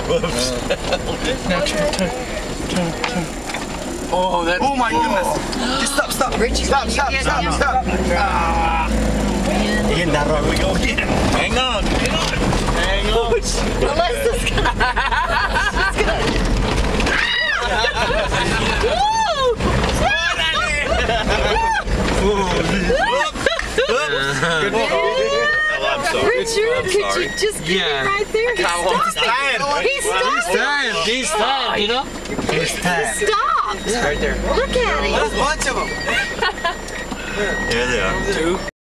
Whoops. Now turn. Oh, that's... Oh my goodness. Just stop. Richie, Stop. Here we go again. Hang on. Unless this guy. Richard, could you just get him right there? He's stopping. He's tired, you know? He's tired. He stopped. Right there. Look at him. There's a bunch of them. Here they are. 2.